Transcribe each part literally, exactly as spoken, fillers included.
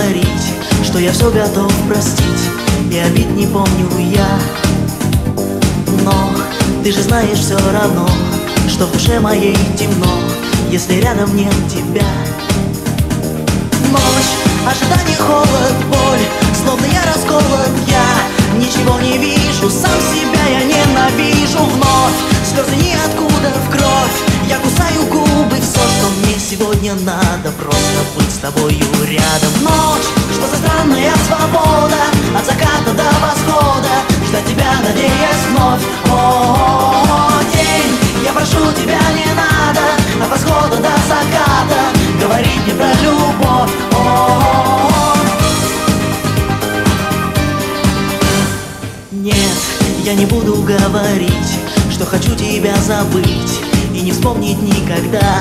говорить, что я все готов простить, и обид не помню я. Но ты же знаешь все равно, что в душе моей темно, если рядом нет тебя. Ночь, ожидание, холод, боль, словно я расколот, я ничего не вижу, сам себя я ненавижу. Вновь слезы ниоткуда в кровь, я кусаю губы, все, что мне сегодня надо, просто быть с тобою рядом. Ночь, что за странная свобода, от заката до восхода, ждать тебя, надеясь вновь. О, день, я прошу тебя, не надо от восхода до заката говорить мне про любовь. О, нет, я не буду говорить, что хочу тебя забыть и не вспомнить никогда.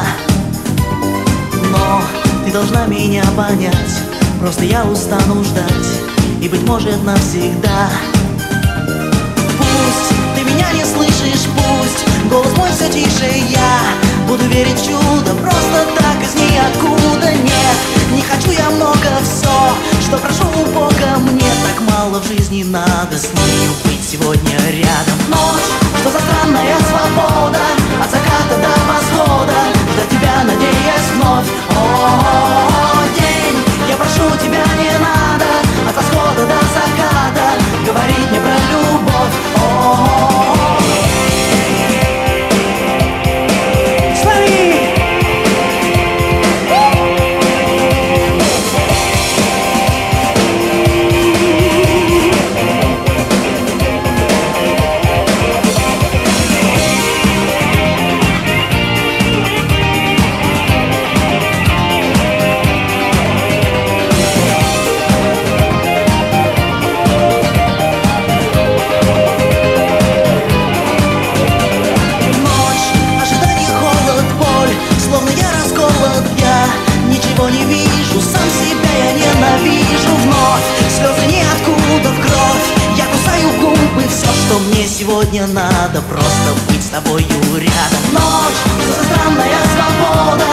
Но ты должна меня понять, просто я устану ждать, и, быть может, навсегда. Пусть ты меня не слышишь, пусть голос мой все тише, я буду верить в чудо, просто так из ниоткуда. Нет, не хочу я много, все, что прошу у Бога, мне так мало в жизни надо с нею быть сегодня рядом. Ночь, что за странная свобода, от заката до восхода, ждать тебя, надеясь вновь. О, день, я прошу тебя, не надо от восхода до заката говорить мне про любовь. О, не вижу, сам себя я ненавижу. Вновь слезы ниоткуда в кровь, я кусаю губы, все, что мне сегодня надо, просто быть с тобою рядом. Ночь, что за странная свобода,